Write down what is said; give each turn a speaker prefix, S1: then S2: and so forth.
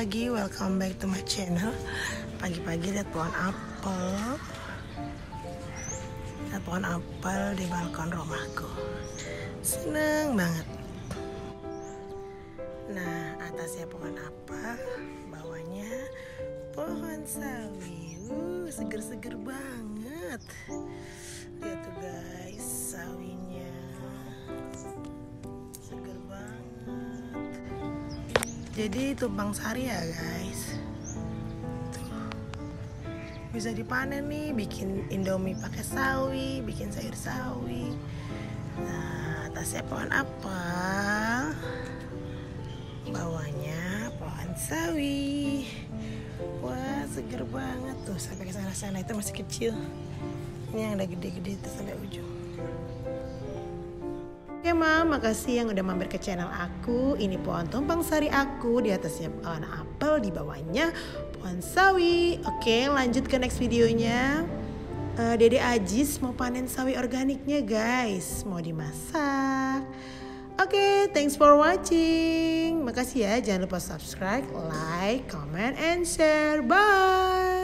S1: pagi, welcome back to my channel. Pagi-pagi lihat pohon apel. Lihat pohon apel di balkon rumahku. Seneng banget. Nah, atasnya pohon apel, bawahnya pohon sawi. Seger-seger banget. Lihat tuh guys, sawinya. Seger banget. Jadi tumpang sari ya guys. Tuh. Bisa dipanen nih, bikin indomie pakai sawi, bikin sayur sawi. Nah, atasnya pohon apel, bawahnya pohon sawi. Wah, seger banget tuh sampai ke sana-sana. Itu masih kecil. Ini yang udah gede-gede itu sampai ujung. Oke Mam, makasih yang udah mampir ke channel aku. Ini pohon tumpang sari aku, di atasnya pohon apel, di bawahnya pohon sawi. Oke, lanjut ke next videonya. Dede Ajis mau panen sawi organiknya guys, mau dimasak. Oke, thanks for watching. Makasih ya, jangan lupa subscribe, like, comment, and share. Bye.